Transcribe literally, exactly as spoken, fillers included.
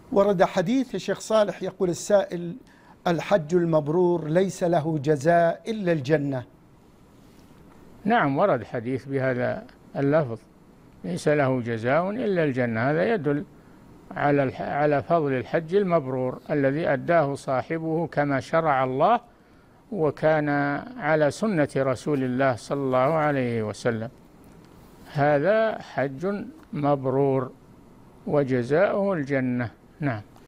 ورد حديث الشيخ صالح يقول السائل: الحج المبرور ليس له جزاء إلا الجنة. نعم، ورد حديث بهذا اللفظ: ليس له جزاء إلا الجنة. هذا يدل على على فضل الحج المبرور الذي أداه صاحبه كما شرع الله، وكان على سنة رسول الله صلى الله عليه وسلم. هذا حج مبرور وجزاؤه الجنة. نعم.